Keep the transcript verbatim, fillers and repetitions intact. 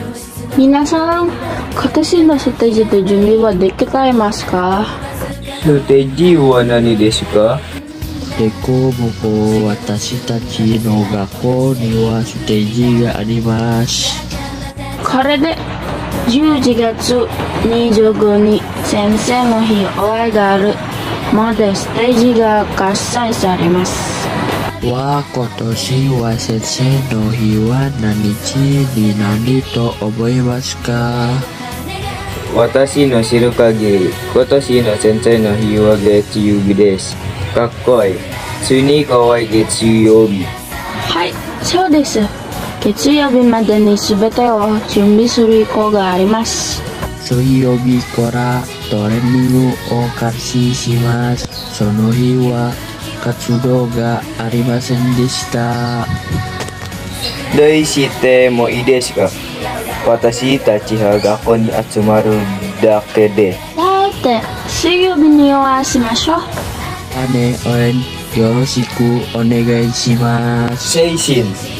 皆さん、今年のステージで準備はできていますか？ ステージは何ですか？ でこぼこ私たちの学校にはステージがあります。 これでじゅういちがつにじゅうごにち先生の日終わりがあるまでステージが開催されます。 わあ、今年は先生の日は何日になると思いますか？ 私の知る限り、今年の先生の日は月曜日です。かっこいい。ついにかわいい月曜日。 はい、そうです。月曜日までに全てを準備する意向があります。 水曜日からトレーニングを開始します。その日は活動がありませんでした。 どうしてもいいですか？私たちは学校に集まるだけで。 だって水曜日にお会いしましょう。 ね、応援よろしくお願いします。 精神